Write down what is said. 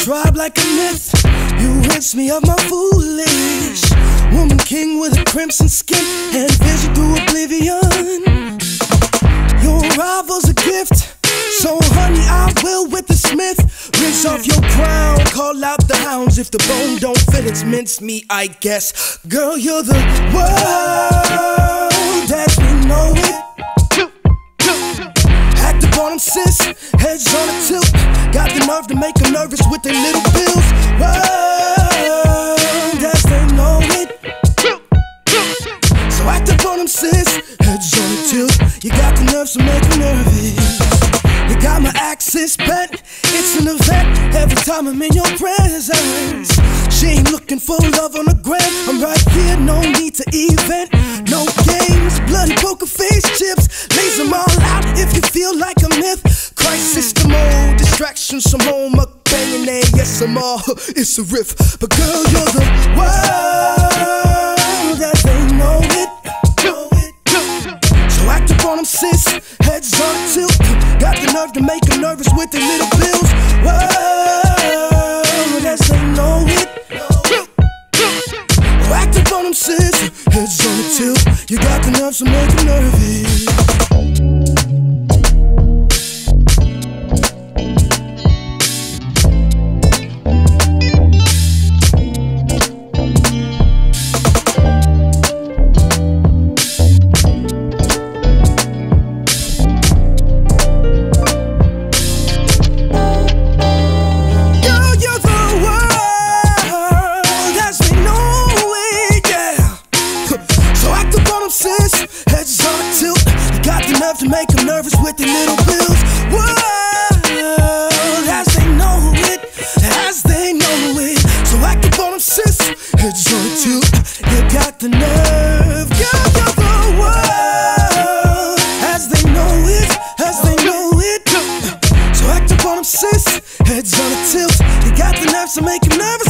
tribe like a myth. You rinse me of my foolish woman king with a crimson skin and vision through oblivion. Your rival's a gift, so honey, I will with the smith. Rinse off your crown, call out the hounds. If the bone don't fit, it's mincemeat, I guess. Girl, you're the world as we know it. Act upon them, sis, heads on a tilt. Got the nerve to make them nervous with their little bills. World as they know it. So act upon them, sis, heads on a tilt. You got the nerve to make them nervous. You got my axis bent, it's an event every time I'm in your presence. She ain't looking for love on the gram, I'm right here, no need to event. No games, bloody poker face chips, lays them all out if you feel like a myth. Crisis the mode, distraction, some more mukbanging, ASMR, it's a riff. But girl, you're the world as they know it. So act upon them, sis, heads on a tilt. Got the nerve to make them nervous with their little bills. World as they know it. Act upon them, sis, heads on a tilt. You got the nerve to make them nervous. Heads on a tilt. You got the nerve to make them nervous with their little bills. World as they know it, as they know it. So act upon them, sis, heads on a tilt. You got the nerve, girl, you're the world as they know it, as they know it. So act upon them, sis, heads on a tilt. You got the nerve to make them nervous